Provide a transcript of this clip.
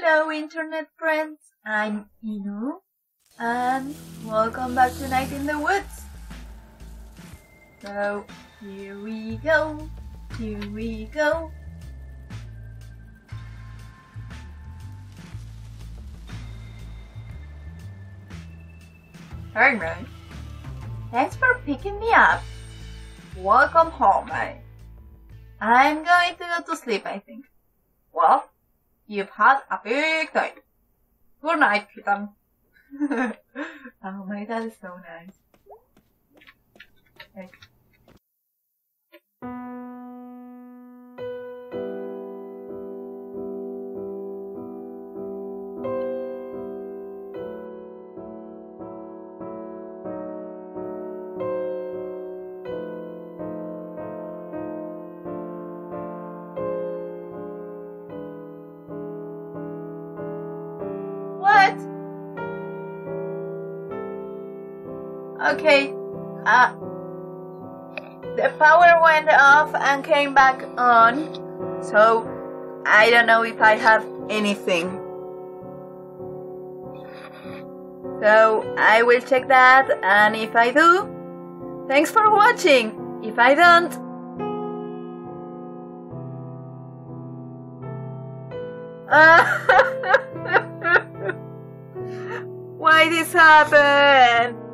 Hello internet friends, I'm Inu, and welcome back to Night in the Woods. So, here we go. Alright, thanks for picking me up. Welcome home, mate. I'm going to go to sleep, I think. Well, you've had a big night. Good night, kitten. Oh my god, it's so nice. Okay. What? Okay, the power went off and came back on, so I don't know if I have anything. So I will check that, and if I do, thanks for watching. If I don't, why this happened?